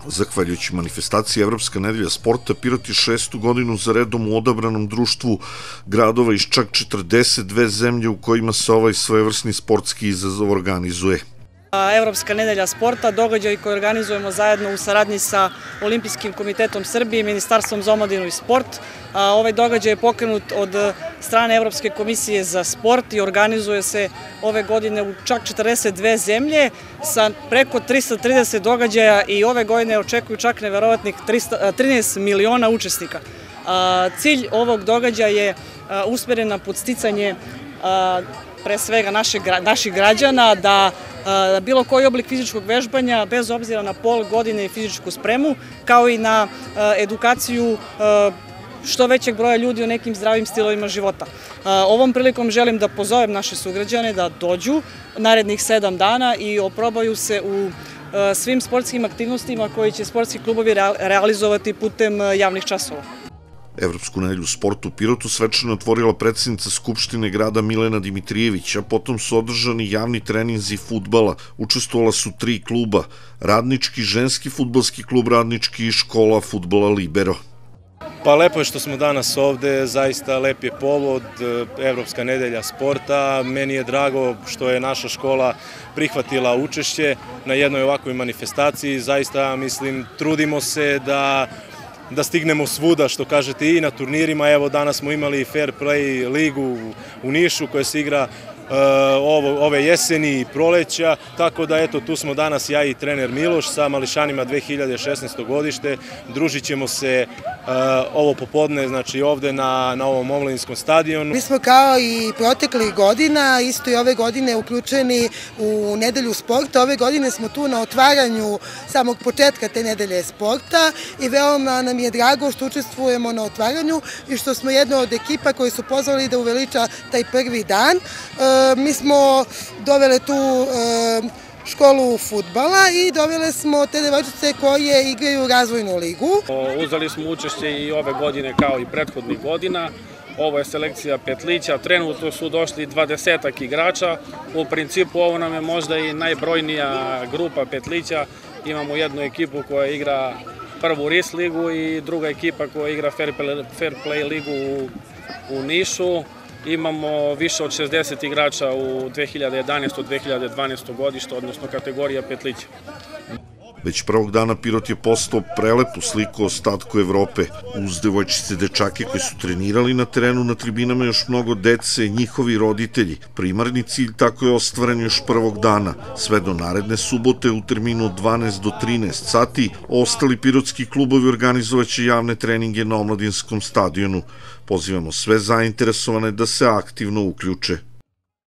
Zahvaljujući manifestaciji Evropska nedelja sporta, Pirot je 6. godinu za redom u odabranom društvu gradova iz čak 42 zemlje u kojima se ovaj svojevrsni sportski izazov organizuje. Evropska nedelja sporta, događaj koji organizujemo zajedno u saradnji sa Olimpijskim komitetom Srbije i Ministarstvom za omladinu i sport. Ovaj događaj je pokrenut od strane Evropske komisije za sport i organizuje se ove godine u čak 42 zemlje sa preko 330 događaja i ove godine očekuju čak neverovatnih 13 miliona učesnika. Cilj ovog događaja je usmeren na podsticanje pre svega naših građana da bilo koji oblik fizičkog vežbanja, bez obzira na pol, godine i fizičku spremu, kao i na edukaciju što većeg broja ljudi o nekim zdravim stilovima života. Ovom prilikom želim da pozovem naše sugrađane da dođu narednih 7 dana i oprobaju se u svim sportskim aktivnostima koje će sportski klubovi realizovati putem javnih časova. Evropsku nedelju sporta u Pirotu svečano otvorila predsjednica Skupštine grada Milena Dimitrijević, a potom su održani javni treninzi fudbala. Učestvovala su 3 kluba, Radnički, Ženski fudbalski klub Radnički i škola fudbala Libero. Pa lepo je što smo danas ovde, zaista lep je povod, Evropska nedelja sporta. Meni je drago što je naša škola prihvatila učešće na jednoj ovakvoj manifestaciji. Zaista, mislim, trudimo se da stignemo svuda, što kažete, i na turnirima. Evo, danas smo imali Fair Play ligu u Nišu koja se igra ove jeseni i proleća, tako da eto, tu smo danas ja i trener Miloš sa mališanima 2016. godište. Družit ćemo se ovo popodne, znači ovde na ovom omladinskom stadionu. Mi smo kao i proteklih godina, isto i ove godine uključeni u nedelju sporta. Ove godine smo tu na otvaranju samog početka te nedelje sporta i veoma nam je drago što učestvujemo na otvaranju i što smo jedna od ekipa koji su pozvali da uveliča taj prvi dan. Mi smo dovele tu školu fudbala i dovele smo te devojčice koje igraju razvojnu ligu. Uzeli smo učešće i ove godine kao i prethodnih godina. Ovo je selekcija petlića, trenutno su došli 20 igrača. U principu ovo nam je možda i najbrojnija grupa petlića. Imamo jednu ekipu koja igra prvu RIS ligu i druga ekipa koja igra Fair Play ligu u Nišu. Imamo više od 60 igrača u 2011-2012 godištu, odnosno kategorija petlića. Već prvog dana Pirot je postao prelepu sliku o ostatku Evrope. Uz devojčice dečake koji su trenirali na terenu, na tribinama još mnogo dece i njihovi roditelji. Primarni cilj tako je ostvaren još prvog dana. Sve do naredne subote u terminu od 12 do 13 sati ostali pirotski klubovi organizovaće javne treninge na omladinskom stadionu. Pozivamo sve zainteresovane da se aktivno uključe.